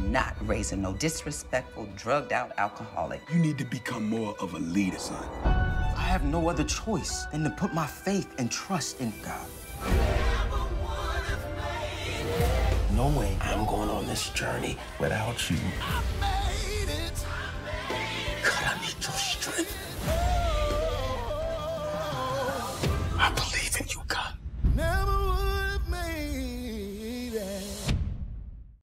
not raising no disrespectful, drugged-out alcoholic. You need to become more of a leader, son. I have no other choice than to put my faith and trust in God. No way I'm going on this journey without you. God, I need your strength.